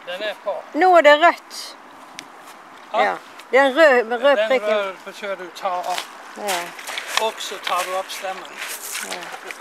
Den er på. Nå er det rødt. Ja. Det er en rød prikk. Den rød betyr du tar opp. Ja. Og så tar du opp stemmen. Ja.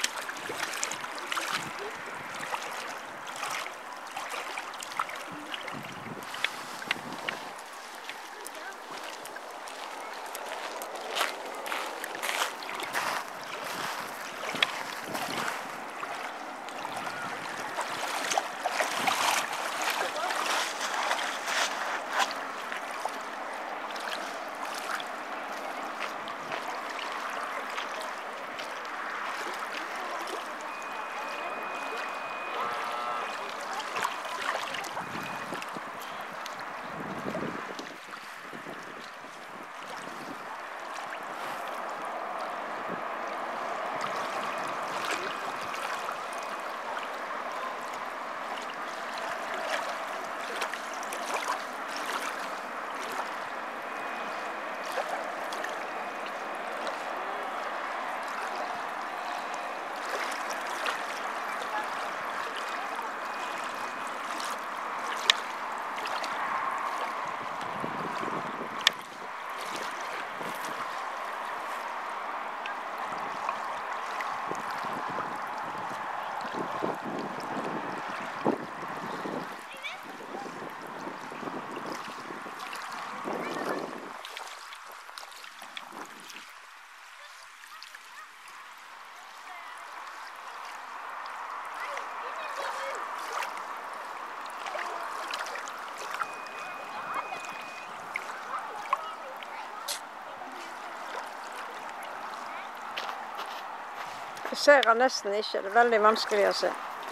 Jeg ser den nesten ikke. Det er veldig vanskelig å se.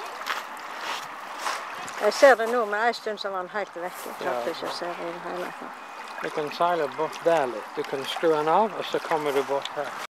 Jeg ser det nå, men en stund så var den helt vekk. Jeg klarte ikke å se det i det hele tatt. Du kan seile bort der litt. Du kan skru den av, og så kommer du bort her.